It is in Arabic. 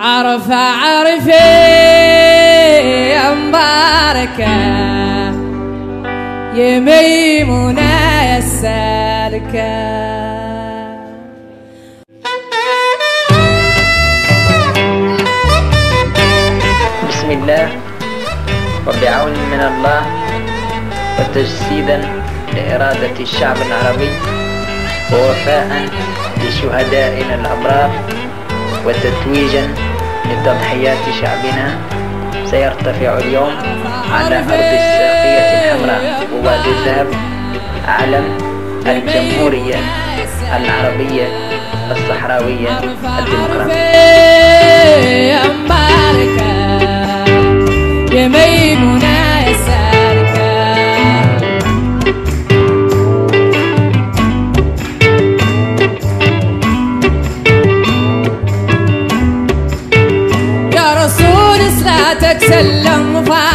عرفي يا مباركة يا ميمونة يا السالكة. بسم الله وبعون من الله وتجسيدا لإرادة الشعب العربي ووفاء لشهدائنا الأبرار وتتويجا لتضحيات شعبنا سيرتفع اليوم على أرض الساقية الحمراء ووادي الذهب علم الجمهورية العربية الصحراوية الديمقراطية. يا مباركة يا ميمونة يا سالكة. يا رسول صلاتك سلم